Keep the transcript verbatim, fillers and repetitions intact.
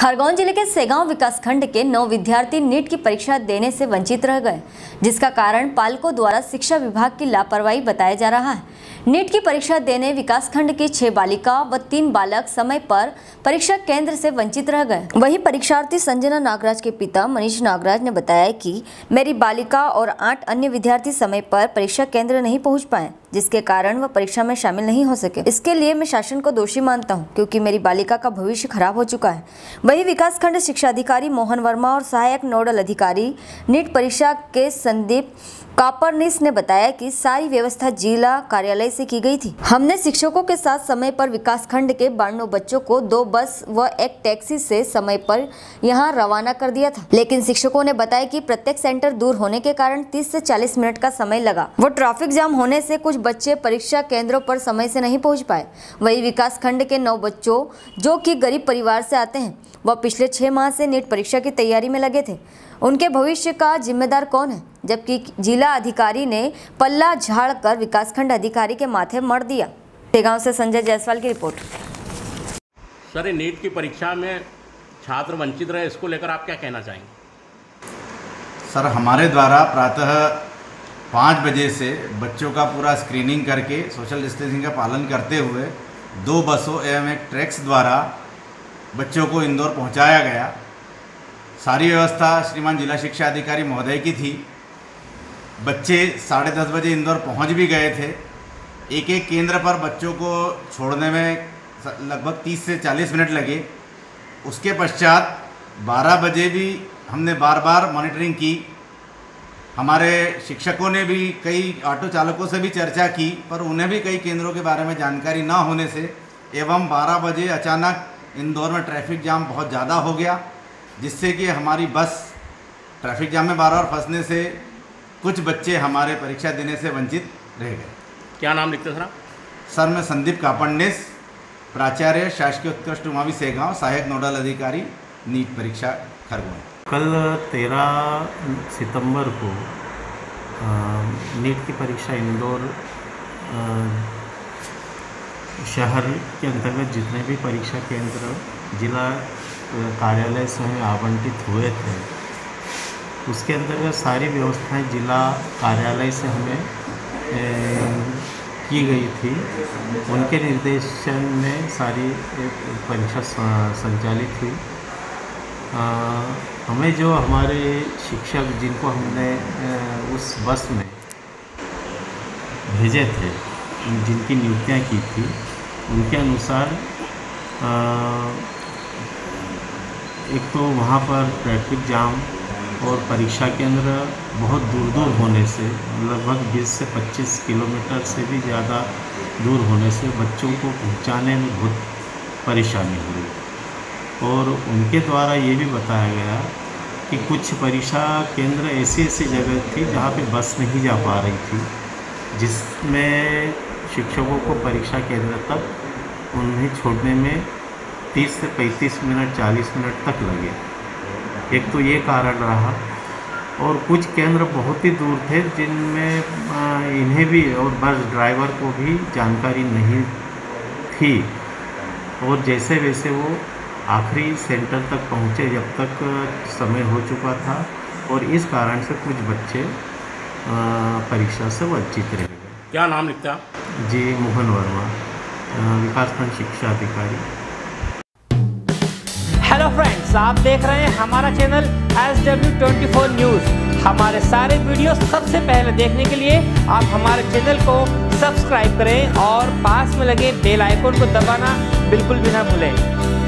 खरगोन जिले के सेगांव विकासखंड के नौ विद्यार्थी नीट की परीक्षा देने से वंचित रह गए, जिसका कारण पालकों द्वारा शिक्षा विभाग की लापरवाही बताया जा रहा है। नीट की परीक्षा देने विकासखंड की छह बालिका व तीन बालक समय पर परीक्षा केंद्र से वंचित रह गए। वहीं परीक्षार्थी संजना नागराज के पिता मनीष नागराज ने बताया कि मेरी बालिका और आठ अन्य विद्यार्थी समय पर परीक्षा केंद्र नहीं पहुंच पाए, जिसके कारण वह परीक्षा में शामिल नहीं हो सके। इसके लिए मैं शासन को दोषी मानता हूं, क्योंकि मेरी बालिका का भविष्य खराब हो चुका है। वहीं विकासखंड शिक्षा अधिकारी मोहन वर्मा और सहायक नोडल अधिकारी नीट परीक्षा के संदीप कापरनिस ने बताया कि सारी व्यवस्था जिला कार्यालय से की गई थी। हमने शिक्षकों के साथ समय पर विकासखंड के बानवे बच्चों को दो बस व एक टैक्सी से समय पर यहां रवाना कर दिया था, लेकिन शिक्षकों ने बताया कि प्रत्येक सेंटर दूर होने के कारण तीस से चालीस मिनट का समय लगा। वो ट्रैफिक जाम होने से कुछ बच्चे परीक्षा केंद्रों पर समय से नहीं पहुँच पाए। वही विकासखंड के नौ बच्चों जो की गरीब परिवार से आते हैं, वह पिछले छह माह से नीट परीक्षा की तैयारी में लगे थे। उनके भविष्य का जिम्मेदार कौन है, जबकि जिला अधिकारी ने पल्ला झाड़कर विकासखंड अधिकारी के माथे मर दिया। सेगांव से संजय जायसवाल की रिपोर्ट। सर, नीट की परीक्षा में छात्र वंचित रहे, इसको लेकर आप क्या कहना चाहेंगे? सर, हमारे द्वारा प्रातः पाँच बजे से बच्चों का पूरा स्क्रीनिंग करके सोशल डिस्टेंसिंग का पालन करते हुए दो बसों एवं एक ट्रैक्स द्वारा बच्चों को इंदौर पहुंचाया गया। सारी व्यवस्था श्रीमान जिला शिक्षा अधिकारी महोदय की थी। बच्चे साढ़े दस बजे इंदौर पहुंच भी गए थे। एक एक केंद्र पर बच्चों को छोड़ने में लगभग तीस से चालीस मिनट लगे। उसके पश्चात बारह बजे भी हमने बार बार मॉनिटरिंग की। हमारे शिक्षकों ने भी कई ऑटो चालकों से भी चर्चा की, पर उन्हें भी कई केंद्रों के बारे में जानकारी ना होने से एवं बारह बजे अचानक इंदौर में ट्रैफिक जाम बहुत ज़्यादा हो गया, जिससे कि हमारी बस ट्रैफिक जाम में बार बार फंसने से कुछ बच्चे हमारे परीक्षा देने से वंचित रह गए। क्या नाम लिखते सर? सर, मैं संदीप कापरनिस, प्राचार्य शासकीय उत्कृष्ट उमावि सेगांव, सहायक नोडल अधिकारी नीट परीक्षा खरगोन। कल तेरह सितंबर को नीट की परीक्षा इंदौर शहर के अंतर्गत जितने भी परीक्षा केंद्र जिला कार्यालय से हमें आवंटित हुए थे, उसके अंतर्गत सारी व्यवस्थाएं जिला कार्यालय से हमें ए, की गई थी। उनके निर्देशन में सारी परीक्षा संचालित हुई। आ, हमें जो हमारे शिक्षक जिनको हमने उस बस में भेजे थे, जिनकी नियुक्तियां की थी, उनके अनुसार आ, एक तो वहाँ पर ट्रैफिक जाम और परीक्षा केंद्र बहुत दूर दूर होने से, लगभग बीस से पच्चीस किलोमीटर से भी ज़्यादा दूर होने से बच्चों को पहुँचाने में बहुत परेशानी हुई। और उनके द्वारा ये भी बताया गया कि कुछ परीक्षा केंद्र ऐसी ऐसी जगह थी जहाँ पे बस नहीं जा पा रही थी, जिसमें शिक्षकों को परीक्षा केंद्र तक उन्हें छोड़ने में तीस से पैंतीस मिनट चालीस मिनट तक लगे। एक तो ये कारण रहा, और कुछ केंद्र बहुत ही दूर थे जिनमें इन्हें भी और बस ड्राइवर को भी जानकारी नहीं थी, और जैसे वैसे वो आखिरी सेंटर तक पहुँचे जब तक समय हो चुका था, और इस कारण से कुछ बच्चे परीक्षा से वंचित रह गए। क्या नाम लिखता? जी, मोहन वर्मा, विकासखंड शिक्षा अधिकारी। हेलो फ्रेंड्स, आप देख रहे हैं हमारा channel S W twenty four news. हमारे सारे वीडियो सबसे पहले देखने के लिए आप हमारे चैनल को सब्सक्राइब करें और पास में लगे बेल आइकन को दबाना बिल्कुल भी ना भूलें।